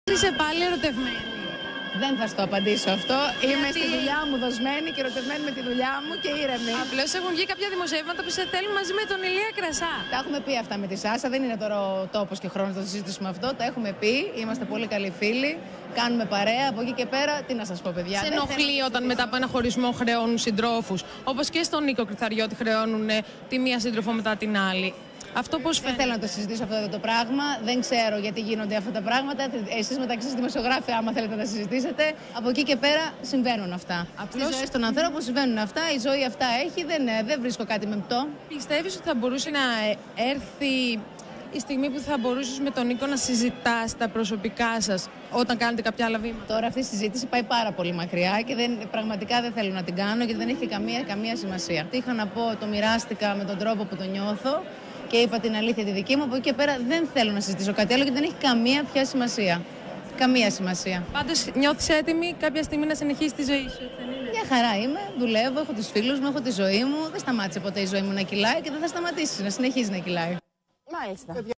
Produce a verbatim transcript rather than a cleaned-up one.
Είσαι πάλι ερωτευμένη? Δεν θα στο απαντήσω αυτό. Γιατί? Είμαι στη δουλειά μου δοσμένη και ερωτευμένη με τη δουλειά μου και ήρεμη. Απλώς έχουν βγει κάποια δημοσιεύματα που σε θέλουν μαζί με τον Ηλία Κρασά. Τα έχουμε πει αυτά με τη Σάσα. Δεν είναι τώρα ο τόπος και χρόνος να το συζητήσουμε αυτό. Τα έχουμε πει. Είμαστε πολύ καλοί φίλοι. Κάνουμε παρέα. Από εκεί και πέρα, τι να σας πω, παιδιά. Σε ενοχλεί όταν μετά από ένα χωρισμό χρεώνουν συντρόφους? Όπως και στον Νίκο Κρυθαριώτη χρεώνουν τη μία σύντροφο μετά την άλλη. Αυτό πώς δεν θέλω να το συζητήσω αυτό το πράγμα. Δεν ξέρω γιατί γίνονται αυτά τα πράγματα. Εσείς μεταξύ σας δημοσιογράφοι, άμα θέλετε να τα συζητήσετε. Από εκεί και πέρα συμβαίνουν αυτά. Απλώς... Στις ζωές των ανθρώπων συμβαίνουν αυτά. Η ζωή αυτά έχει. Δεν, δεν βρίσκω κάτι μεμπτό. Πιστεύεις ότι θα μπορούσε να έρθει η στιγμή που θα μπορούσες με τον Νίκο να συζητάς τα προσωπικά σας όταν κάνετε κάποια άλλα βήματα? Τώρα αυτή η συζήτηση πάει πάρα πολύ μακριά και δεν, πραγματικά δεν θέλω να την κάνω γιατί δεν έχει καμία, καμία σημασία. Τι είχα να πω, το μοιράστηκα με τον τρόπο που το νιώθω. Και είπα την αλήθεια τη δική μου. Από εκεί και πέρα δεν θέλω να συζητήσω κάτι άλλο και δεν έχει καμία πια σημασία. Καμία σημασία. Πάντως νιώθεις έτοιμη κάποια στιγμή να συνεχίσεις τη ζωή σου? Μια χαρά είμαι, δουλεύω, έχω τους φίλους μου, έχω τη ζωή μου. Δεν σταμάτησε ποτέ η ζωή μου να κυλάει και δεν θα σταματήσει να συνεχίζει να κυλάει. Μάλιστα.